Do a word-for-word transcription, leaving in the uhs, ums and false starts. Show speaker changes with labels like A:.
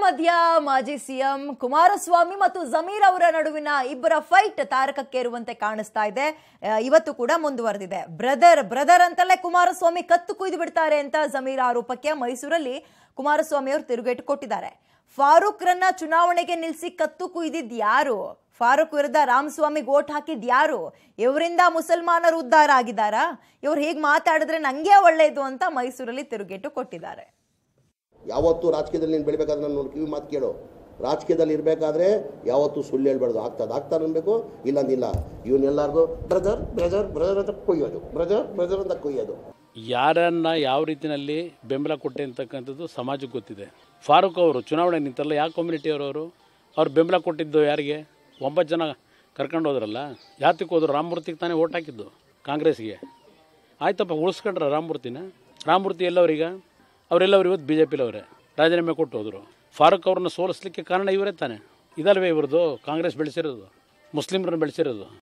A: ಮಧ್ಯ ಮಾಜಿ ಸಿಎಂ ಕುಮಾರಸ್ವಾಮಿ ಮತ್ತು ಜಮೀರ್ ಅವರ ನಡುವಿನ ಇಬ್ಬರ ಫೈಟ್ ತಾರಕಕ್ಕೇರುವಂತೆ ಕಾಣಿಸ್ತಾ ಇದೆ. ಇವತ್ತು ಕೂಡ ಮುಂದುವರೆದಿದೆ. ಬ್ರದರ್ ಬ್ರದರ್ ಅಂತಲೇ ಕುಮಾರಸ್ವಾಮಿ ಕತ್ತು ಕುಯ್ದು ಬಿಡ್ತಾರೆ ಅಂತ ಜಮೀರ್ ಆರೋಪಕ್ಕೆ ಮೈಸೂರಲ್ಲಿ ಕುಮಾರಸ್ವಾಮಿ ಅವರು ತಿರುಗೇಟು ಕೊಟ್ಟಿದ್ದಾರೆ. ಫಾರೂಕ್ ರನ್ನ ಚುನಾವಣೆಗೆ ನಿಲ್ಲಿಸಿ ಕತ್ತು ಕುಯ್ದಿದ್ ಯಾರು? ಫಾರೂಕ್ ವಿರುದ್ಧ ರಾಮಸ್ವಾಮಿಗೆ ಓಟ್ ಹಾಕಿದ್ ಯಾರು? ಇವರಿಂದ ಮುಸಲ್ಮಾನರು ಉದ್ಧಾರ ಆಗಿದ್ದಾರಾ? ಇವ್ರು ಹೀಗೆ ಮಾತಾಡಿದ್ರೆ ನಂಗೆ ಒಳ್ಳೇದು ಅಂತ ಮೈಸೂರಲ್ಲಿ ತಿರುಗೇಟು ಕೊಟ್ಟಿದ್ದಾರೆ.
B: ಯಾವತ್ತು ರಾಜಕೀಯದಲ್ಲಿ ನೀನು ಬೆಳಿಬೇಕಾದ್ರೆ ನಾನು ಕಿವಿ ಮಾತು ಕೇಳು. ರಾಜಕೀಯದಲ್ಲಿ ಇರಬೇಕಾದ್ರೆ ಯಾವತ್ತೂ ಸುಳ್ಳು ಹೇಳ್ಬಾರ್ದು. ಆಗ್ತದೆ ಆಗ್ತಾನೆ ಅನ್ಬೇಕು, ಇಲ್ಲಂದಿಲ್ಲ. ಇವನ್ನೆಲ್ಲರಿಗೂ ಬ್ರದರ್ ಬ್ರದರ್ ಬ್ರದರ್ ಅಂತ ಕೊಯ್ಯೋದು, ಬ್ರದರ್ ಬ್ರದರ್ ಅಂತ ಕೊಯ್ಯೋದು.
C: ಯಾರನ್ನ ಯಾವ ರೀತಿಯಲ್ಲಿ ಬೆಂಬಲ ಕೊಟ್ಟೆ ಅಂತಕ್ಕಂಥದ್ದು ಸಮಾಜಕ್ಕೆ ಗೊತ್ತಿದೆ. ಫಾರೂಕ್ ಅವರು ಚುನಾವಣೆ ನಿಂತಲ್ಲ, ಯಾವ ಕಮ್ಯುನಿಟಿಯವರು ಅವ್ರು ಬೆಂಬಲ ಕೊಟ್ಟಿದ್ದು ಯಾರಿಗೆ? ಒಂಬತ್ತು ಜನ ಕರ್ಕೊಂಡು ಹೋದ್ರಲ್ಲ, ಯಾತಕ್ಕೆ ಹೋದ್ರು? ರಾಮಮೂರ್ತಿಗೆ ತಾನೇ ಓಟ್ ಹಾಕಿದ್ದು, ಕಾಂಗ್ರೆಸ್ಗೆ. ಆಯ್ತಪ್ಪ, ಉಳಿಸ್ಕೊಂಡ್ರ ರಾಮಮೂರ್ತಿನ. ರಾಮಮೂರ್ತಿ ಎಲ್ಲವರೀಗ ಅವರೆಲ್ಲವರು ಇವತ್ತು ಬಿ ಜೆ ಪಿಲವರೇ ರಾಜೀನಾಮೆ ಕೊಟ್ಟು ಹೋದರು. ಫಾರೂಕ್ ಅವ್ರನ್ನ ಸೋಲಿಸ್ಲಿಕ್ಕೆ ಕಾರಣ ಇವರೇ ತಾನೆ. ಇದಲ್ವೇ ಇವ್ರದ್ದು ಕಾಂಗ್ರೆಸ್ ಬೆಳೆಸಿರೋದು, ಮುಸ್ಲಿಮರನ್ನು ಬೆಳೆಸಿರೋದು.